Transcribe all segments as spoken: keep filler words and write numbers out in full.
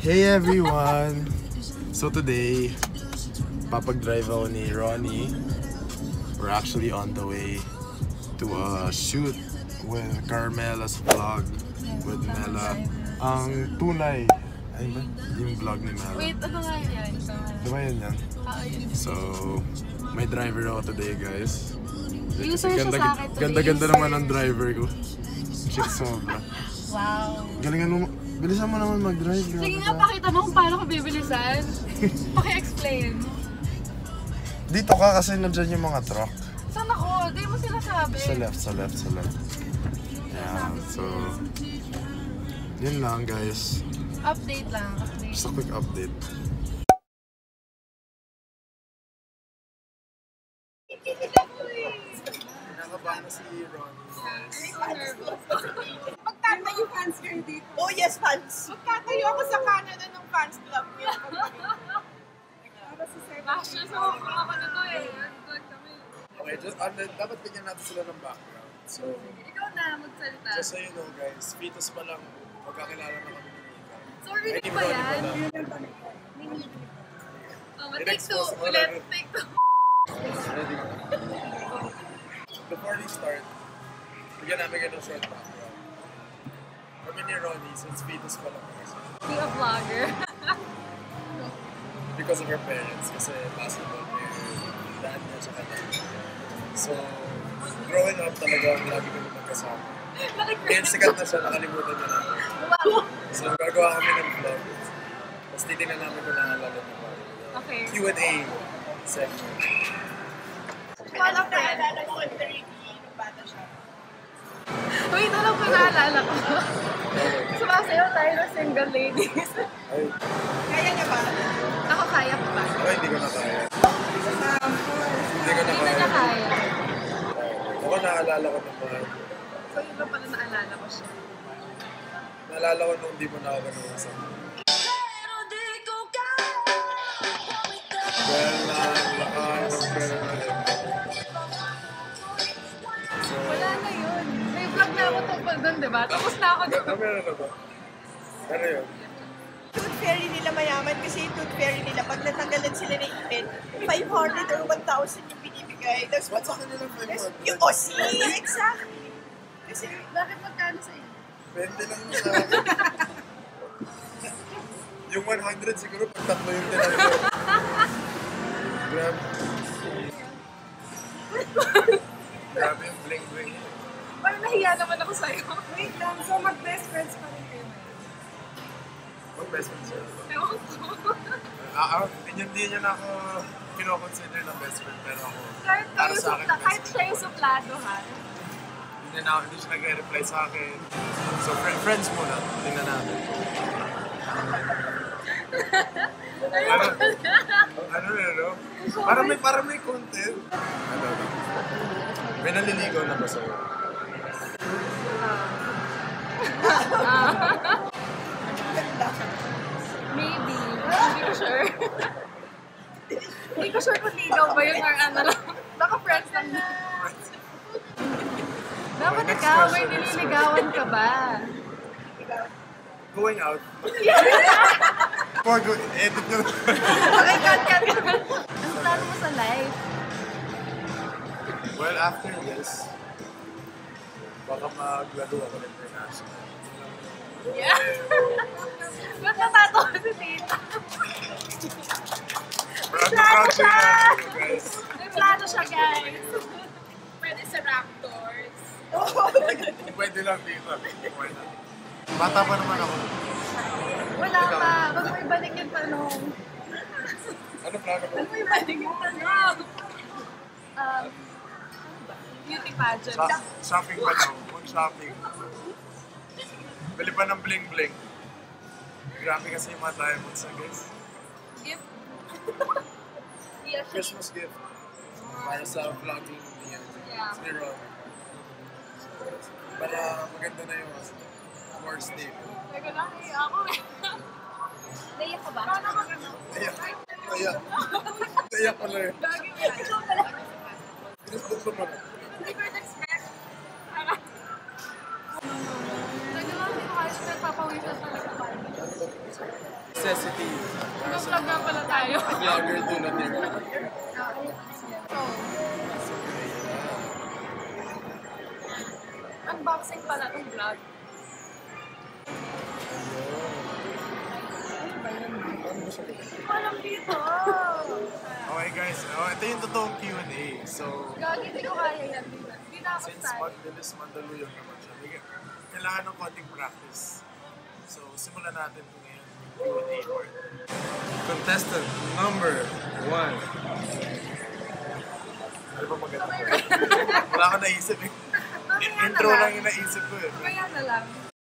Hey everyone! So today, papag-drive ako ni Roni. We're actually on the way to a shoot with Carmela's vlog with Mela. Ang tunay, ay ba? Yung vlog ni Mela. Wait, ano nga yan? Diba yun yan? Ah, yun. So, may driver ako today guys. User siya ganda, sa akin today. Ganda-ganda naman ang driver ko. Shit, sobra. Wow. Galingan mo, bilisan mo naman mag-drive. Sige nga, pakita mo kung paano ko bibilisan. Paki-explain. Dito ka kasi nandyan yung mga truck. Saan ako? Di mo sinasabi. Sa left, sa left, sa left. Yeah, so... Yun lang guys. Update lang, update. Just a quick update. Nakabahan na si Roni. Magtatayo fans kayo dito. Oh yes, fans. Magtatayo ako sa Canada ng fans club niyo. Bashes ako, ako na to eh. Good kami. Okay, just, uh, dapat bigyan natin sila ng background. So, Ikaw na, magsalita. just so you know guys, fetus pa lang, magkakilala na kami ni Mika. So, rinig ba yan? Oh, take two. Ulit, take two. Ready? Before we start, bigyan namin kayo ng short background. Kami ni Roni, since fetus pa lang kasi. Be a vlogger. Because of her parents, kasi basketball player, dad niya sa kanya. So, growing up talaga, lagi kami magkasama. Ngayon sikat na siya, nakalimutan niya na. So, gagawa kami ng vlog. Tapos titignan namin kung naalala niya ba. Okay. Q and A section. Paano ko naalala ko kay Thirdy nung bata siya? Wait, alam ko naalala ko. Sumasayaw tayo ng single ladies. Ay, Kaya niya ba? Ako kaya ko ba? ay, hindi ko na kaya. Hindi ko na Hindi na kaya. niya kaya. Ako naalala ko naman. So, yun lang pala naalala ko siya. Naalala ko nung hindi mo na ako ganun sa well, na, nakaano pero na Wala na yun. May vlog na ako tungkol doon, di ba? Tapos na ako doon. Ano meron na ba? Ano yun? Tooth fairy nila mayaman kasi yung tooth fairy nila pag natanggalan sila ng ipin, five hundred or one thousand yung binibigay. Tapos Ba't sa kanila five hundred? yung O C! Exactly! Kasi Bakit magkano sa iyo? Pwede lang sa akin. Yung one hundred siguro pag tatlo yung tinanong. Grabe. Grabe yung bling-bling. Parang nahiya naman ako sa'yo. wait lang, so mag-best friends pa rin kayo. Ang best friend siya. Ewan ko. Ah, ah, hindi hindi niya na ako kino-consider na best friend, pero ako, Kahit para kayo sa akin, supla, best kahit friend siya yung ko. suplado, ha? Hindi na hindi siya nag-reply sa akin. So, fr- friends muna. Tingnan natin. ano? Ano na, no? Parang may, parang may content. Ano, ano? May naliligaw na ba sa'yo? Maybe. Hindi ko sure. Hindi ko sure kung ligaw ba yun or ano lang. Baka friends lang na. Dapat Okay, next ikaw, may question, next nililigawan ka ba? Going out. Before go, edit nyo. Okay, cut, cut, cut. Ano plano mo sa life? Well, after this, baka maglaro ako ng international. Yeah. Ba't natatawa si Tita? Proud na proud siya natin, guys. May plano siya, guys. Pwede sa Raptors. Pwede lang dito. Why not? Bata pa naman ako. Wala pa. Huwag mo ibalik yung tanong. Ano plano ko? Huwag mo ibalik yung tanong. Um, beauty pageant. Sa shopping pa daw. Mag-shopping. Bili pa ng bling-bling. Grabe kasi yung mga diamonds na guys. Gift. Yeah, Christmas gift. Para sa vlogging niya. Yeah. Si Ron. Para maganda na yung more stable. Teka lang, naiyak ako eh. Naiyak ka ba? Paano ka ano? Ayak. Ayak. Ayak pala yun. Gagi mo. Ikaw pala. Pinasbuk mo na. Hindi ko in-expect. Teka lang, hindi ko kasi nagpapawisan talaga. necessity. Mag-vlog nga pala tayo. Vlogger to na din. Unboxing pala itong vlog. Walang dito! Okay guys, oh, ito yung totoong Q and A. So, Gagi, hindi ko kaya yan. Hindi na ako since style. magbilis mandaluyong naman siya, may- kailangan ng konting practice. So, simulan natin ito ngayon yung Q and A part. Contestant number one. Ano ba maganda? Wala ka naisip eh. Intro lang yung naisip ko eh. Kaya na lang.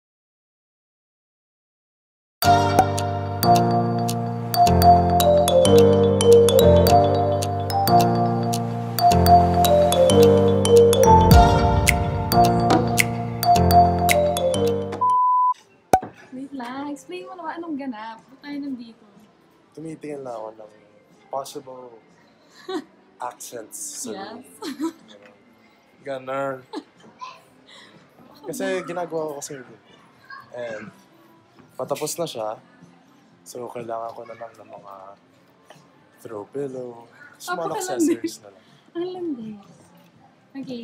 Wait lang, explain mo naman anong ganap. Ba't tayo nandito? Tumitingin na ako ng possible accents sa Yes. Ganon. Kasi ginagawa ko kasi yun. And patapos na siya. So kailangan ko na lang ng mga throw pillow, small Papakalandi. accessories na lang. Ang landi. Okay.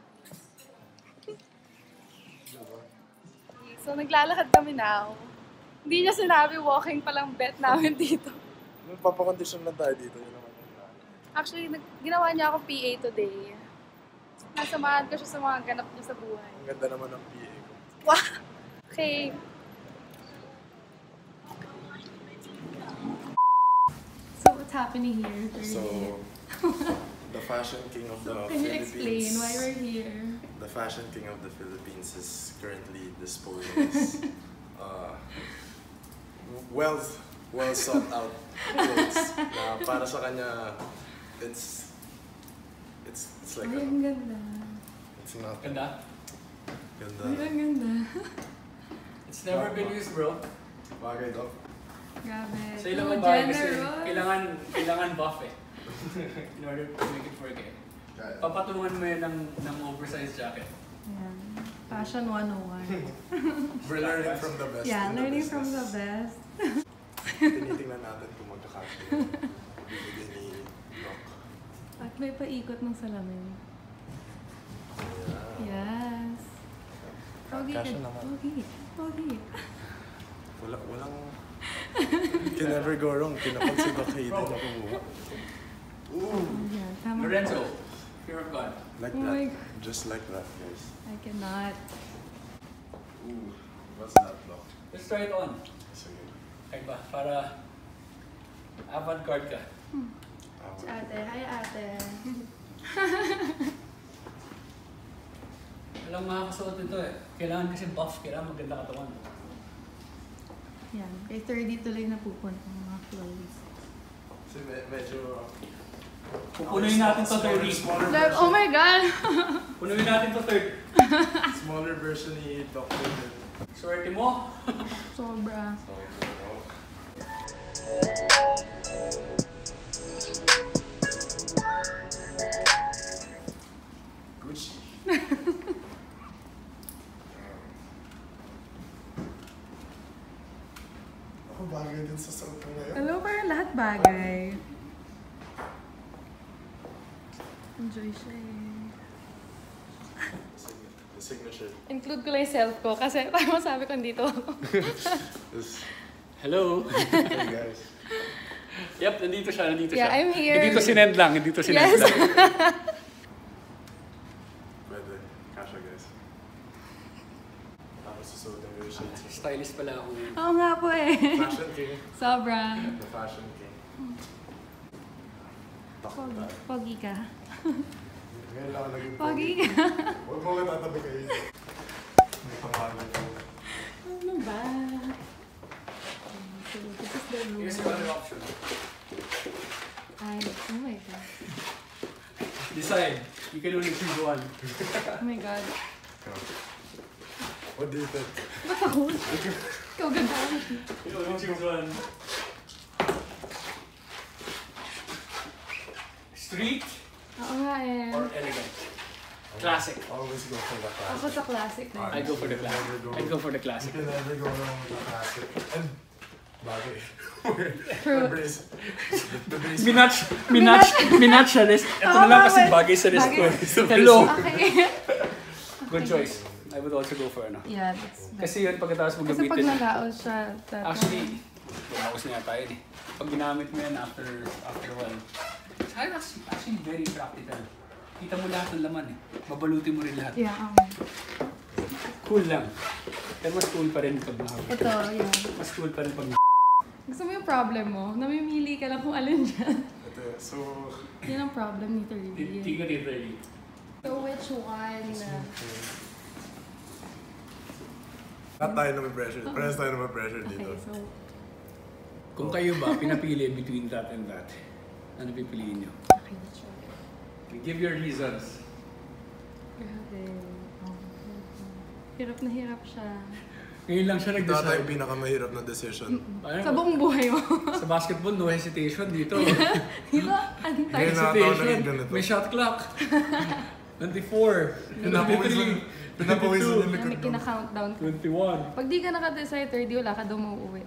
So naglalakad kami now. Hindi niya sinabi walking palang bet namin dito. Magpapakondisyon lang tayo dito. Yun naman yung plan. Actually, nag ginawa niya ako P A today. Nasamahan ko siya sa mga ganap niya sa buhay. Ang ganda naman ng P A ko. Wow! Okay. So what's happening here? Thirdy? So, the fashion king of the Can you Philippines. explain why we're here? The fashion king of the Philippines is currently disposing his uh, well, well sought out clothes. Na para sa kanya, it's it's it's like Ay, a, ang ganda. it's not Ganda. ganda. Ay, ang ganda. It's never been used, bro. Bagay daw. Grabe. Sa ilang So babae kasi generous. kailangan kailangan buff eh. In order to make it work eh. Kaya. Papatulungan mo yun ng, ng oversized jacket. Yan. Fashion one oh one. We're learning from the best. Yeah, in the learning from the business. best. Tinitingnan natin kung magkakasya yung bibigay ni Doc. At may paikot ng salamin. Yeah. Yes. Pogi ka. Kasya naman. Pogi. Pogi. Wala, walang... Can never go wrong. Kinapag si Doc Hayden na kumuha. Ooh! Yan, tama. Lorenzo, fear of God. Like Oh that. my God. Just like that, guys. I cannot. Ooh. What's that, Doc? Let's try it on. Sige. Kahit ba? Para avant-garde ka. Ah, Si ate. Hi, ate. Alam mga kasuot nito eh. Kailangan kasi buff. Kailangan maganda katawan. Yan. Kay Thirdy tuloy na pupunta ang mga clothes. Kasi me- medyo... Pupunuin natin to thirty. Smaller Like, oh version, my God! Punuin natin to thirty. smaller version ni Doc Hayden. Swerte mo. Sobra. So, Gucci. Ako bagay din sa suot mo ngayon. Hello, parang lahat bagay. Enjoy siya eh. The signature. Include ko lang yung self ko kasi parang masabi ko dito ako. This, Hello. hey guys. Yep, nandito siya. Nandito Yeah, siya. I'm here. Hindi to sinend lang. Hindi to sinend Yes. lang. Pwede. Kasha guys. Tapos susuotin ko yung shades. Stylist pala ako. Oo nga po eh. Fashion king. Sobra. The fashion king. Talk Pogi. about. Pogi ka. Ngayon lang ako naging Pogi ka. Huwag mo ka tatabi kayo. May pangalan ko. Ano ba? So, this is the room. Here's your other option. Ay, oh my God. Decide. You can only choose one. Oh my God. What do you think? Ba't ako? Ikaw ganda ako. You can only choose one. Street Oo nga eh. or elegant? Classic. Always go for the classic. Ako sa classic na I yun. go for the classic. I go for the You classic. can never go wrong with the classic. And Bagay. Fruit. Minatch, minatch, minatch sa list. Ito na lang kasi bagay sa list ko. Hello. Okay. Good choice. I would also go for ano. Yeah, that's Kasi yun pagkatapos mo Kasi pag gamitin. nalaos siya, that- Actually, bumawas na yata yun eh. Pag ginamit mo yan after after a while. It's actually, actually very practical. Kita mo lahat ng laman eh. Mabalutin mo rin lahat. Yeah, okay. Cool lang. Pero mas cool pa rin pag Ito, yeah. Mas cool pa rin pag Gusto mo yung problem mo? Namimili ka lang kung alin dyan. Ito, so... Yan ang problem ni Thirdy. Tingnan ni Thirdy. So which one? Lahat tayo na may pressure. Parehas tayo na may pressure Okay, dito. so... Kung kayo ba, pinapili between that and that, ano pipiliin nyo? Okay, let's try. Give your reasons. Grabe. Oh, hirap na hirap siya. Ngayon lang siya Ito ata yung nag-decide. pinakamahirap na decision. Ano? Sa buong buhay mo. Sa basketball, no hesitation dito. Di ba? Anong tayo? Ngayon na ako naging Hesitation. ganito. May shot clock. twenty-four. Pinapawisan. Pinapawisan yung likod May mo. kina-countdown ka. twenty-one. Pag di ka naka-decide, Thirdy, wala ka daw mauuwi.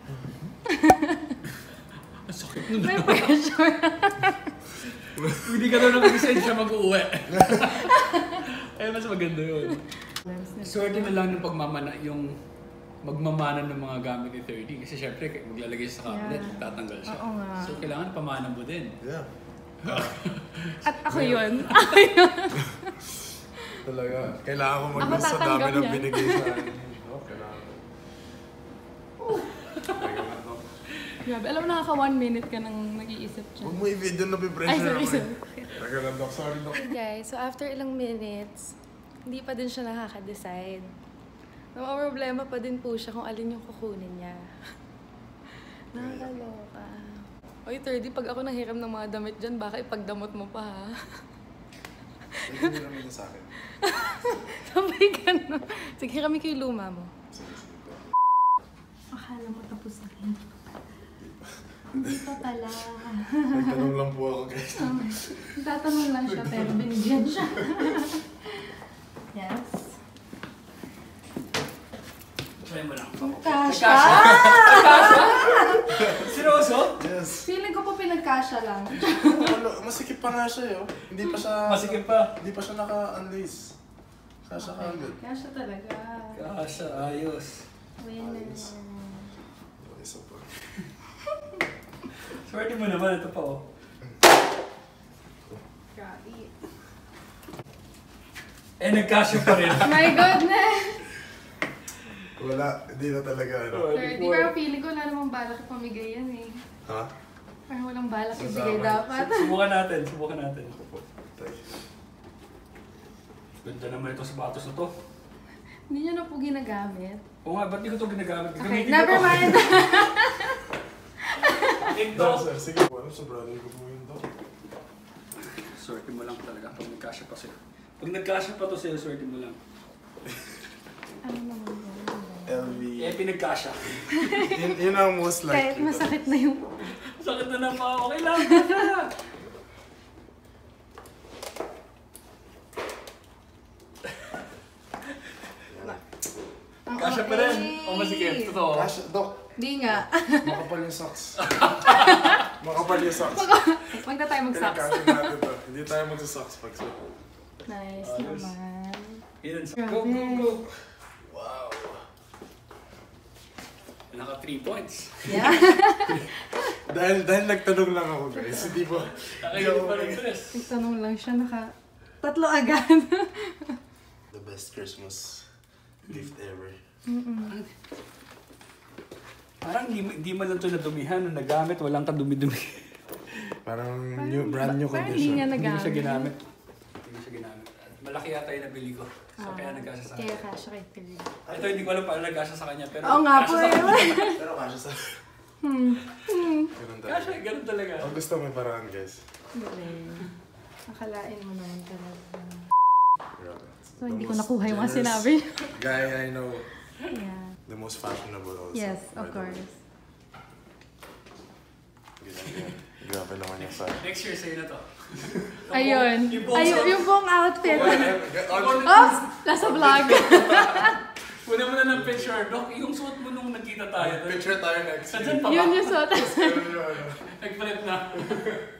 Ang sakit nun. May pressure. Hindi ka daw nag-decide siya mag-uwi. Ay, mas maganda yun. Swerte na lang ng pagmamana, yung magmamana ng mga gamit ni Thirdy. Kasi syempre, maglalagay siya sa cabinet, Yeah. tatanggal siya. Oo nga. So, kailangan pamana mo din. Yeah. At ako yun. Ako yun. Talaga. Kailangan ko Ako mag-list sa dami tatanggap ng niyan. binigay sa akin. Oh, kailangan ko. Kailangan ko. Grabe, alam mo nakaka one minute ka nang nag-iisip dyan. Huwag mo i-video na Ay, pipressure sorry, ako eh. sorry. Nagkaroon, Dok. Sorry, Dok. Okay guys, so after ilang minutes, hindi pa din siya nakaka-decide. Problema pa din po siya kung alin yung kukunin niya. Nakakaloka. Oy, Thirdy, pag ako nanghiram ng mga damit dyan, baka ipagdamot mo pa ha. Hindi naman niya sa akin. Sabay ka no. Sige, kami ko yung luma mo. Akala mo tapos na rin. Hindi pa pala. Nagtanong lang po ako, guys. Tatanong lang siya, pero binigyan siya. Yes. Try mo lang. Kasha! Seryoso? Yes. Feeling ko po pinagkasya lang. Wala, masikip pa nga siya, yo. Hindi pa siya... Masikip pa. Hindi pa siya naka-unlace. Kasha ka agad. Kasha talaga. Kasha, ayos. Winner. Isa pa. Swerte mo naman, ito pa oh. Grabe. Eh, nagkasya pa rin. My goodness! Wala, hindi na talaga, ano. Thirdy, pero feeling ko wala namang balak pamigay yan eh. Ha? Parang walang balak Sasama. ibigay dapat. Subukan natin, subukan natin. Tay. Ganda naman itong sapatos na to. Hindi niya na po ginagamit. Oo nga, ba't di ko ito ginagamit? Okay, Gagamitin never ko to. mind. Ito. No, sir, sige po. Ano sa brother ko po yun to? Swerte mo lang talaga pag nagkasya pa sa'yo. Pag nagkasya pa to sa'yo, swerte mo lang. Ano naman yun? L V. Eh, pinagkasya. Yun, yun ang most Kahit likely. masakit na yung... Sakit na na pa. Okay lang. Ganda. Kasya pa rin. O masikip. Totoo. Kasha, Dok. Hindi nga. Makapal yung socks. Makapal yung socks. Huwag na tayo mag-socks. Pinagkasya natin to. Hindi tayo mag-socks pag so. Nice Ayos. naman. Yun. Grabe. Go, go, go. Wow. Naka three points. Yeah. Dahil, dahil nagtanong lang ako, guys. Hindi ba? Nakailan pa rin dress. Nagtanong lang siya, naka... Tatlo agad. The best Christmas gift ever. Mm-mm. Parang di, di man lang ito nadumihan. Nung nagamit, walang kadumi-dumi. Parang new, brand new Parang hindi condition. niya Hindi ko nagamit. siya ginamit. Hindi ko siya ginamit. Malaki yata yung nabili ko. So, kaya nagkasya sa Kaya akin. kasha kay Thirdy. Ito, hindi ko alam paano nagkasya sa kanya. Pero Oo nga po kasya sa eh. kanya. Pero kasha sa... Hmm. Hmm. Ganun talaga. Kasya, ganun talaga. Ang gusto may paraan, guys. Galing. Akalain mo naman talaga. Grabe. So, hindi The ko most nakuha yung mga generous sinabi. Guy I know. Yeah. The most fashionable also. Yes, by of the way. course. Grabe. Grabe naman yung sa... Next year, sa'yo na to. Ayun. Yung buong Ayun, suot. yung buong outfit. On- Oops! Nasa vlog. Una mo na ng picture, Doc, yung suot mo nung nagkita tayo. Picture tayo next Saan pa ba? Yun yung suot. Tapos ganun yung ano. Nagpalit na.